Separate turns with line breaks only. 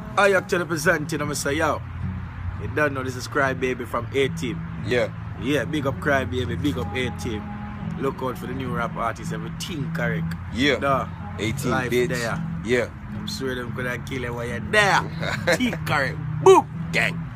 I actually presenting, I'm say, yo, you don't know this is Crybaby from A-Team.
Yeah.
Yeah, big up Crybaby, big up A-Team. Look out for the new rap artists, everything correct.
Yeah.
Duh.
18
Life
bitch.
there.
Yeah.
I'm sure them could have killed you while you're there. Team correct. Boop! Gang.